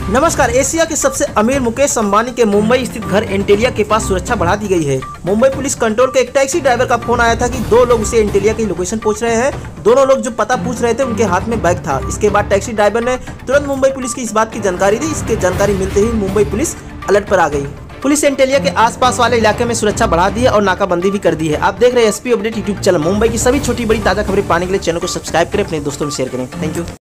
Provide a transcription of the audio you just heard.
नमस्कार। एशिया के सबसे अमीर मुकेश अंबानी के मुंबई स्थित घर एंटेलिया के पास सुरक्षा बढ़ा दी गई है। मुंबई पुलिस कंट्रोल के एक टैक्सी ड्राइवर का फोन आया था कि दो लोग उसे एंटेलिया की लोकेशन पूछ रहे हैं। दोनों लोग जो पता पूछ रहे थे उनके हाथ में बैग था। इसके बाद टैक्सी ड्राइवर ने तुरंत मुंबई पुलिस की इस बात की जानकारी दी। इसकी जानकारी मिलते ही मुंबई पुलिस अलर्ट पर आ गई। पुलिस एंटेलिया के आसपास वाले इलाके में सुरक्षा बढ़ा दी है और नाकाबंदी भी कर दी है। आप देख रहे हैं SP update YouTube channel. Mumbai की सभी छोटी बड़ी ताजा खबरें पाने के लिए चैनल को सब्सक्राइब करें, अपने दोस्तों में शेयर करें। Thank you.